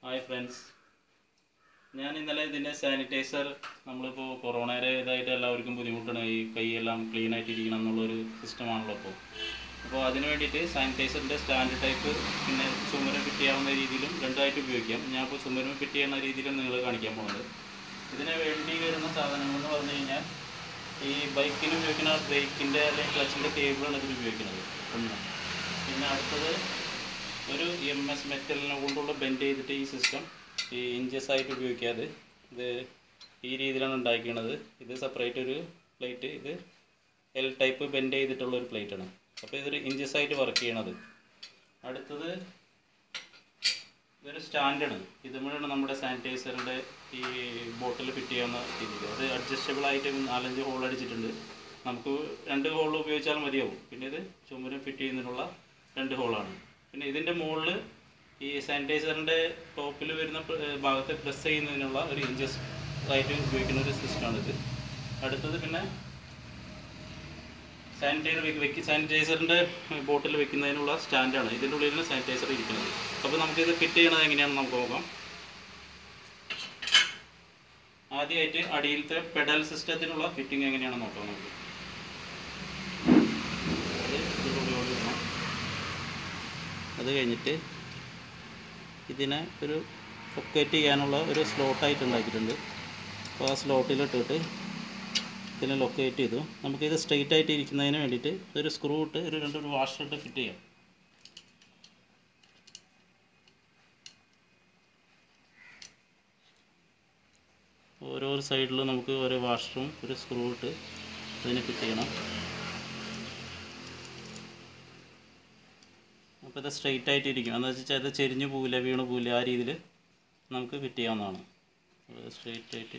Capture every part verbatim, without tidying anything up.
Hi friends, ഞാൻ ഇന്നലെ ഇതിന്റെ സാനിറ്റൈസർ നമ്മളിപ്പോൾ കൊറോണയുടെ ഇതായിട്ട് എല്ലാവർക്കും ബുദ്ധിമുട്ടാണ് ഈ കൈയെല്ലാം ക്ലീൻ ആയിട്ട് ഇരിക്കണം എന്നുള്ള ഒരു സിസ്റ്റം ആണല്ലോ ഇപ്പോൾ. അപ്പോൾ അതിനു വേണ്ടിയിട്ട് സാനിറ്റൈസറിന്റെ സ്റ്റാൻഡ് ടൈപ്പ് പിന്നെ ചുമരം ഫിറ്റ് ചെയ്യാവുന്ന രീതിയിലും രണ്ടായിട്ട് ഉപയോഗിക്കാം. ഞാൻ ഇപ്പോൾ ചുമരം ഫിറ്റ് ചെയ്യുന്ന രീതിയിലും നിങ്ങളെ കാണിക്കാൻ പോകുന്നത്. ഇതിന് വേണ്ടി വരുന്ന സാധനങ്ങൾ എന്ന് പറഞ്ഞു കഴിഞ്ഞാൽ ഈ ബൈക്കിന് ഉപയോഗിക്കുന്ന ബ്രേക്കിന്റെ അല്ലെങ്കിൽ ക്ലച്ചിന്റെ കേബിളാണ് ഇതിൽ ഉപയോഗിക്കുന്നത്. ഒന്ന് പിന്നെ അടുത്തത് ഒരു എം എസ് മെറ്റലിനെ കൊണ്ടുള്ള ബെൻഡ് ചെയ്തിട്ട് ഈ സിസ്റ്റം ഈ ഇഞ്ചസ് ആയിട്ട് ഉപയോഗിക്കാതെ ഇത് ഈ രീതിയിലാണ് ഉണ്ടാക്കിയത്. ഇത് സെപ്പറേറ്റ് ഒരു പ്ലേറ്റ്, ഇത് എൽ ടൈപ്പ് ബെൻഡ് ചെയ്തിട്ടുള്ള ഒരു പ്ലേറ്റാണ്. അപ്പോൾ ഇതൊരു ഇഞ്ചസ് ആയിട്ട് വർക്ക് ചെയ്യണത്. അടുത്തത് ഇതൊരു സ്റ്റാൻഡാണ്. ഇതുമ്പോഴാണ് നമ്മുടെ സാനിറ്റൈസറിൻ്റെ ഈ ബോട്ടിൽ ഫിറ്റ് ചെയ്യാവുന്ന രീതിയിൽ. അത് അഡ്ജസ്റ്റബിൾ ആയിട്ട് നാലഞ്ച് ഹോൾ അടിച്ചിട്ടുണ്ട്. നമുക്ക് രണ്ട് ഹോൾ ഉപയോഗിച്ചാൽ മതിയാവും. പിന്നെ ഇത് ചുമരും ഫിറ്റ് ചെയ്യുന്നതിനുള്ള രണ്ട് ഹോളാണ്. പിന്നെ ഇതിൻ്റെ മുകളിൽ ഈ സാനിറ്റൈസറിൻ്റെ ടോപ്പിൽ വരുന്ന ഭാഗത്തെ പ്രസ് ചെയ്യുന്നതിനുള്ള ഒരു ഇഞ്ചസ് ആയിട്ട് ഉപയോഗിക്കുന്ന ഒരു സിസ്റ്റമാണിത്. അടുത്തത് പിന്നെ സാനിറ്റൈസർ വെക്ക് സാനിറ്റൈസറിൻ്റെ ബോട്ടിൽ വെക്കുന്നതിനുള്ള സ്റ്റാൻഡാണ്. ഇതിൻ്റെ ഉള്ളിലാണ് സാനിറ്റൈസർ ഇരിക്കുന്നത്. അപ്പോൾ നമുക്കിത് ഫിറ്റ് ചെയ്യണത് എങ്ങനെയാണെന്ന് നമുക്ക് നോക്കാം. ആദ്യമായിട്ട് അടിയിലത്തെ പെഡൽ സിസ്റ്റത്തിനുള്ള ഫിറ്റിംഗ് എങ്ങനെയാണെന്ന് നോക്കാം നമുക്ക്. അത് കഴിഞ്ഞിട്ട് ഇതിനെ ഒരു ലൊക്കേറ്റ് ചെയ്യാനുള്ള ഒരു സ്ലോട്ടായിട്ട് ഉണ്ടാക്കിയിട്ടുണ്ട്. അപ്പോൾ ആ സ്ലോട്ടിലിട്ടിട്ട് ഇതിനെ ലൊക്കേറ്റ് ചെയ്തു. നമുക്കിത് സ്ട്രെയിറ്റ് ആയിട്ട് ഇരിക്കുന്നതിന് വേണ്ടിയിട്ട് ഒരു സ്ക്രൂ ഇട്ട് ഒരു രണ്ടൊരു വാഷർ ഇട്ട് ഫിറ്റ് ചെയ്യാം. ഓരോ സൈഡിലും നമുക്ക് ഓരോ വാഷറും ഒരു സ്ക്രൂ ഇട്ട് അതിനെ ഫിറ്റ് ചെയ്യണം. അപ്പോൾ ഇത് സ്ട്രെയിറ്റ് ആയിട്ട് ഇരിക്കും. എന്ന് വെച്ചാൽ ഇത് ചെരിഞ്ഞു പോവില്ല, വീണ് പോവില്ല. ആ രീതിയിൽ നമുക്ക് ഫിറ്റ് ചെയ്യാവുന്നതാണ്. സ്ട്രെയിറ്റ് ആയിട്ട്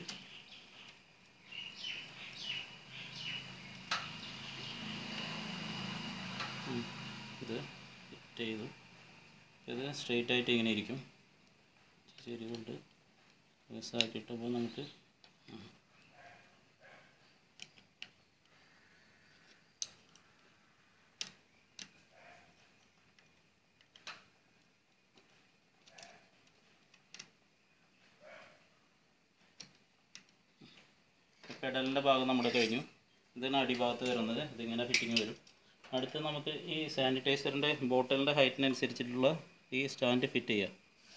ഇത് ഫിറ്റ് ചെയ്തു. ഇത് സ്ട്രെയിറ്റ് ആയിട്ട് ഇങ്ങനെ ഇരിക്കും. ചെരിവുണ്ട് മിസ്സാക്കിയിട്ടപ്പോൾ നമുക്ക് പെഡലിൻ്റെ ഭാഗം നമ്മുടെ കഴിഞ്ഞു. ഇതാണ് അടിഭാഗത്ത് വരുന്നത്. ഇതിങ്ങനെ ഫിറ്റിങ് വരും. അടുത്ത് നമുക്ക് ഈ സാനിറ്റൈസറിൻ്റെ ബോട്ടിലിൻ്റെ ഹൈറ്റിനനുസരിച്ചിട്ടുള്ള ഈ സ്റ്റാൻഡ് ഫിറ്റ് ചെയ്യാം.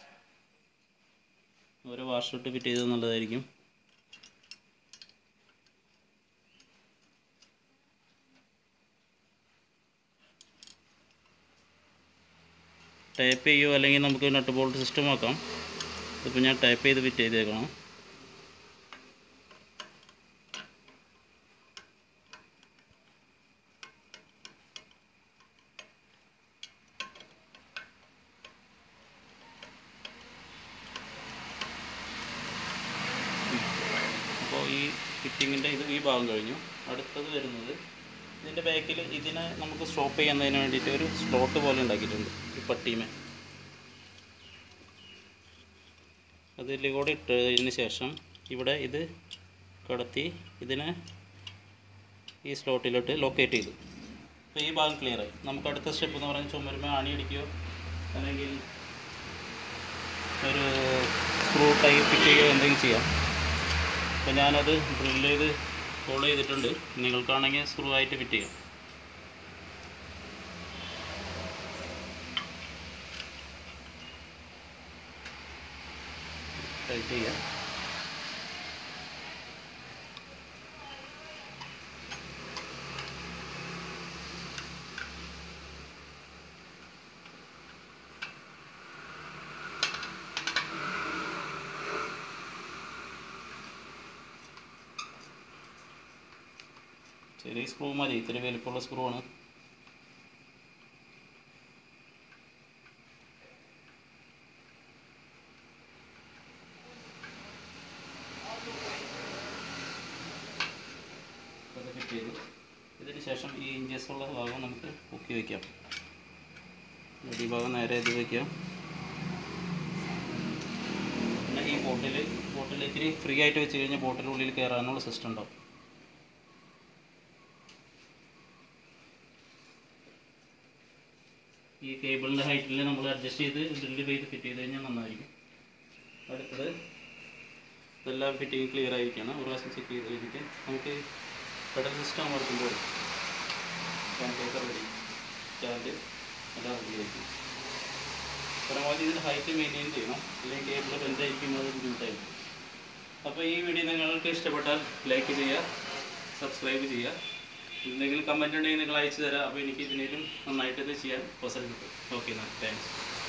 ഓരോ വാഷർ ഇട്ട് ഫിറ്റ് ചെയ്തത് നല്ലതായിരിക്കും. ടൈപ്പ് ചെയ്യുമോ അല്ലെങ്കിൽ നമുക്ക് നട്ട് ബോൾട്ട് സിസ്റ്റം ആക്കാം. ഇപ്പോൾ ഞാൻ ടൈപ്പ് ചെയ്ത് ഫിറ്റ് ചെയ്തേക്കണം. അപ്പോൾ ഈ ഫിറ്റിങ്ങിൻ്റെ ഇത് ഈ ഭാഗം കഴിഞ്ഞു. അടുത്തത് വരുന്നത് ഇതിൻ്റെ ബാക്കിൽ ഇതിനെ നമുക്ക് സ്റ്റോപ്പ് ചെയ്യുന്നതിന് വേണ്ടിയിട്ട് ഒരു സ്ലോട്ട് പോലെ ഉണ്ടാക്കിയിട്ടുണ്ട് ഈ പട്ടിമേ. അതിൽ കൂടെ ഇട്ടതിന് ശേഷം ഇവിടെ ഇത് കടത്തി ഇതിനെ ഈ സ്ലോട്ടിലോട്ട് ലൊക്കേറ്റ് ചെയ്തു. അപ്പോൾ ഈ ഭാഗം ക്ലിയറായി. നമുക്ക് അടുത്ത സ്റ്റെപ്പ് എന്ന് പറയുന്നത് ചുമരുമേ ആണി അടിക്കുകയോ അല്ലെങ്കിൽ ഒരു സ്ക്രൂ ടൈ ഫിറ്റ് ചെയ്യുകയോ എന്തെങ്കിലും ചെയ്യാം. അപ്പോൾ ഞാനത് ഡ്രിൽ ചെയ്ത് ഫോളോ ചെയ്തിട്ടുണ്ട്. നിങ്ങൾക്കാണെങ്കിൽ സ്ക്രൂ ആയിട്ട് ഫിറ്റ് ചെയ്യാം. ടൈറ്റ് ചെയ്യാം. ചെറിയ സ്ക്രൂ മതി, ഇത്തിരി വലിപ്പമുള്ള സ്ക്രൂ ആണ്. അത് ഫിറ്റ് ചെയ്തു. ഇതിന് ശേഷം ഈ ഇഞ്ചസ് ഉള്ള ഭാഗം നമുക്ക് പൊക്കി വയ്ക്കാം. ഈ ഭാഗം നേരെ ഇത് വയ്ക്കാം. പിന്നെ ഈ ബോട്ടിൽ ബോട്ടിൽ ഇത്തിരി ഫ്രീ ആയിട്ട് വെച്ച് കഴിഞ്ഞാൽ ബോട്ടിനുള്ളിൽ കയറാനുള്ള സിസ്റ്റം ഉണ്ടാവും. ഈ കേബിളിൻ്റെ ഹൈറ്റിൽ നമ്മൾ അഡ്ജസ്റ്റ് ചെയ്ത് ഡ്രില്ല് ചെയ്ത് ഫിറ്റ് ചെയ്ത് കഴിഞ്ഞാൽ നന്നായിരിക്കും. അടുത്തത് ഇതെല്ലാം ഫിറ്റിങ് ക്ലിയർ ആയിരിക്കണം. ഒരു പ്രാവശ്യം ചെക്ക് ചെയ്ത് കഴിഞ്ഞിട്ട് നമുക്ക് പെഡൽ സിസ്റ്റം അമർത്തുമ്പോൾ സാനിറ്റൈസർ റെഡി, സ്റ്റാൻഡ് എല്ലാം റെഡി ആയിരിക്കും. പരമാവധി ഇതിൻ്റെ ഹൈറ്റ് മെയിൻറ്റെയിൻ ചെയ്യണം, അല്ലെങ്കിൽ കേബിൾ ബെൻഡായിരിക്കുന്നത് ബുദ്ധിമുട്ടായിരിക്കും. അപ്പോൾ ഈ വീഡിയോ നിങ്ങൾക്ക് ഇഷ്ടപ്പെട്ടാൽ ലൈക്ക് ചെയ്യുക, സബ്സ്ക്രൈബ് ചെയ്യുക. എന്തെങ്കിലും കമൻറ്റ് ഉണ്ടെങ്കിൽ നിങ്ങൾ അയച്ചു തരാം. അപ്പോൾ എനിക്ക് ഇതിനേലും നന്നായിട്ട് ഇത് ചെയ്യാൻ അവസരം കിട്ടും. ഓക്കെ എന്നാൽ താങ്ക്സ്.